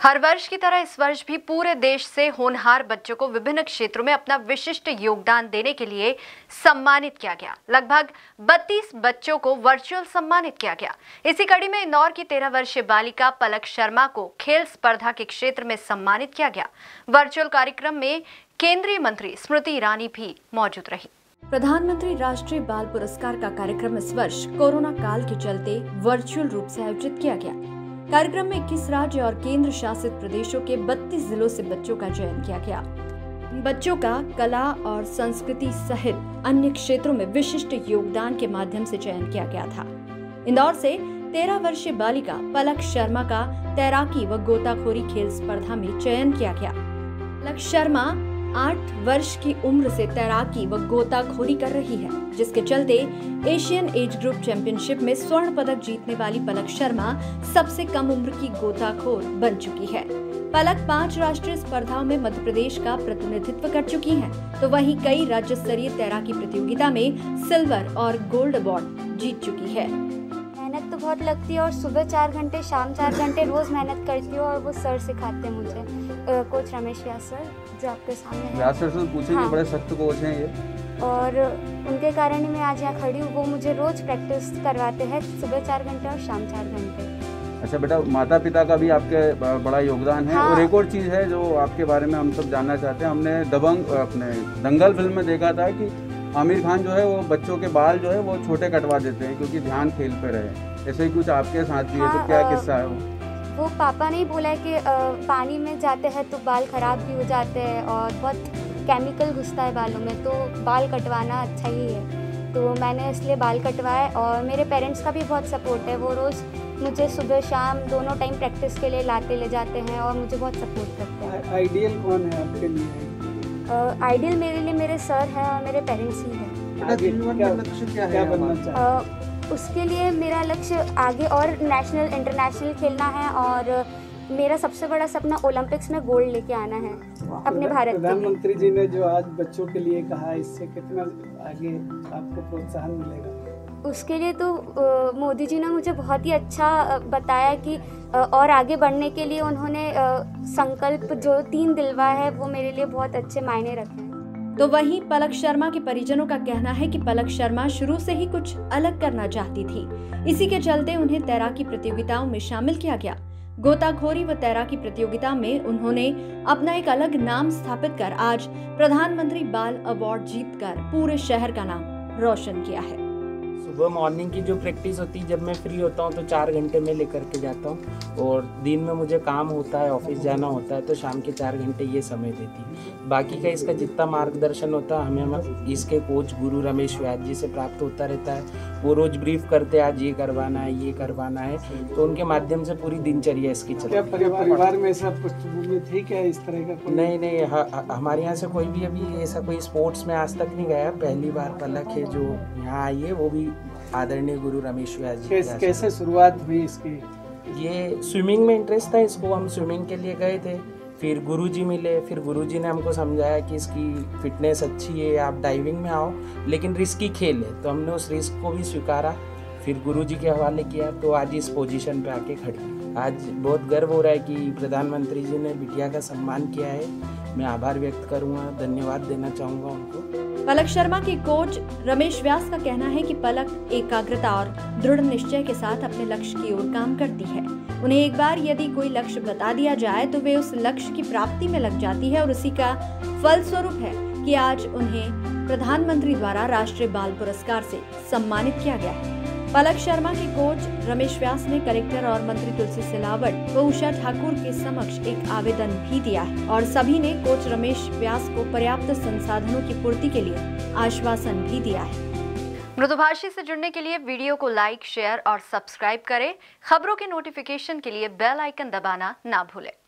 हर वर्ष की तरह इस वर्ष भी पूरे देश से होनहार बच्चों को विभिन्न क्षेत्रों में अपना विशिष्ट योगदान देने के लिए सम्मानित किया गया। लगभग 32 बच्चों को वर्चुअल सम्मानित किया गया। इसी कड़ी में इंदौर की 13 वर्षीय बालिका पलक शर्मा को खेल स्पर्धा के क्षेत्र में सम्मानित किया गया। वर्चुअल कार्यक्रम में केंद्रीय मंत्री स्मृति ईरानी भी मौजूद रही। प्रधानमंत्री राष्ट्रीय बाल पुरस्कार का कार्यक्रम इस वर्ष कोरोना काल के चलते वर्चुअल रूप से आयोजित किया गया। कार्यक्रम में 21 राज्य और केंद्र शासित प्रदेशों के 32 जिलों से बच्चों का चयन किया गया। बच्चों का कला और संस्कृति सहित अन्य क्षेत्रों में विशिष्ट योगदान के माध्यम से चयन किया गया था। इंदौर से 13 वर्षीय बालिका पलक शर्मा का तैराकी व गोताखोरी खेल स्पर्धा में चयन किया गया। पलक शर्मा 8 वर्ष की उम्र से तैराकी व गोताखोरी कर रही है, जिसके चलते एशियन एज ग्रुप चैंपियनशिप में स्वर्ण पदक जीतने वाली पलक शर्मा सबसे कम उम्र की गोताखोर बन चुकी है। पलक 5 राष्ट्रीय स्पर्धाओं में मध्य प्रदेश का प्रतिनिधित्व कर चुकी हैं, तो वहीं कई राज्य स्तरीय तैराकी प्रतियोगिता में सिल्वर और गोल्ड अवार्ड जीत चुकी है। मेहनत तो बहुत लगती है और सुबह 4 घंटे शाम 4 घंटे रोज मेहनत करती हूँ और वो सर सिखाते हैं मुझे, कोच रमेश व्यास सर जो आपके सामने है। व्यास सर से पूछे कि बड़े सख्त कोच हैं ये, और उनके कारण ही मैं आज यहाँ खड़ी हूँ। वो मुझे रोज प्रैक्टिस करवाते हैं, सुबह 4 घंटे और शाम 4 घंटे। अच्छा बेटा, माता पिता का भी आपके बड़ा योगदान है। हाँ। और एक और चीज़ है जो आपके बारे में हम सब जानना चाहते हैं। हमने अपने दंगल फिल्म में देखा था कि आमिर खान जो है वो बच्चों के बाल जो है वो छोटे कटवा देते हैं क्योंकि ध्यान खेल पे रहे। ऐसे ही कुछ आपके साथ भी है, तो क्या किस्सा है वो पापा ने ही बोला है कि पानी में जाते हैं तो बाल खराब भी हो जाते हैं और बहुत केमिकल घुसता है बालों में, तो बाल कटवाना अच्छा ही है। तो मैंने इसलिए बाल कटवाए और मेरे पेरेंट्स का भी बहुत सपोर्ट है। वो रोज़ मुझे सुबह शाम दोनों टाइम प्रैक्टिस के लिए ले जाते हैं और मुझे बहुत सपोर्ट करते हैं। आइडियल कौन है आपके लिए? आइडियल मेरे लिए मेरे सर हैं और मेरे पेरेंट्स ही हैं। क्या बनना चाहते? उसके लिए मेरा लक्ष्य आगे और नेशनल इंटरनेशनल खेलना है और मेरा सबसे बड़ा सपना ओलंपिक्स में गोल्ड लेके आना है अपने भारत के। प्रधानमंत्री जी ने जो आज बच्चों के लिए कहा, इससे कितना आगे आपको प्रोत्साहन मिलेगा? उसके लिए तो मोदी जी ने मुझे बहुत ही अच्छा बताया कि और आगे बढ़ने के लिए उन्होंने संकल्प जो 3 दिलवा है वो मेरे लिए बहुत अच्छे मायने रखे हैं। तो वहीं पलक शर्मा के परिजनों का कहना है कि पलक शर्मा शुरू से ही कुछ अलग करना चाहती थी। इसी के चलते उन्हें तैराकी प्रतियोगिताओं में शामिल किया गया। गोताखोरी व तैराकी प्रतियोगिता में उन्होंने अपना एक अलग नाम स्थापित कर आज प्रधानमंत्री बाल अवार्ड जीतकर पूरे शहर का नाम रोशन किया है। सुबह मॉर्निंग की जो प्रैक्टिस होती है, जब मैं फ्री होता हूँ तो 4 घंटे में लेकर के जाता हूँ और दिन में मुझे काम होता है, ऑफिस जाना होता है, तो शाम के 4 घंटे ये समय देती है। बाकी का इसका जितना मार्गदर्शन होता है हमें इसके कोच गुरु रमेश व्यास जी से प्राप्त होता रहता है। वो रोज ब्रीफ करते हैं, आज ये करवाना है, ये करवाना है, तो उनके माध्यम से पूरी दिनचर्या इसकी चलती है। परिवार में ऐसा पृष्ठभूमि थी क्या इस तरह का? नहीं, हमारे यहाँ से कोई भी अभी ऐसा कोई स्पोर्ट्स में आज तक नहीं गया। पहली बार पलक है जो यहाँ आई है, वो भी आदरणीय गुरु रमेश व्यास जी। कैसे शुरुआत हुई इसकी? ये स्विमिंग में इंटरेस्ट था इसको, हम स्विमिंग के लिए गए थे, फिर गुरुजी मिले, फिर गुरुजी ने हमको समझाया कि इसकी फिटनेस अच्छी है, आप डाइविंग में आओ, लेकिन रिस्की खेल है, तो हमने उस रिस्क को भी स्वीकारा, फिर गुरुजी के हवाले किया, तो आज इस पोजीशन पे आके खड़ी। आज बहुत गर्व हो रहा है कि प्रधानमंत्री जी ने बिटिया का सम्मान किया है। मैं आभार व्यक्त करूँगा, धन्यवाद देना चाहूँगा उनको। पलक शर्मा के कोच रमेश व्यास का कहना है कि पलक एकाग्रता और दृढ़ निश्चय के साथ अपने लक्ष्य की ओर काम करती है। उन्हें एक बार यदि कोई लक्ष्य बता दिया जाए तो वे उस लक्ष्य की प्राप्ति में लग जाती है और उसी का फलस्वरूप है कि आज उन्हें प्रधानमंत्री द्वारा राष्ट्रीय बाल पुरस्कार से सम्मानित किया गया है। पलक शर्मा के कोच रमेश व्यास ने कलेक्टर और मंत्री तुलसी सिलावट व उषा ठाकुर के समक्ष एक आवेदन भी दिया है और सभी ने कोच रमेश व्यास को पर्याप्त संसाधनों की पूर्ति के लिए आश्वासन भी दिया है। मृदुभाषी से जुड़ने के लिए वीडियो को लाइक, शेयर और सब्सक्राइब करें। खबरों के नोटिफिकेशन के लिए बेल आइकन दबाना ना भूलें।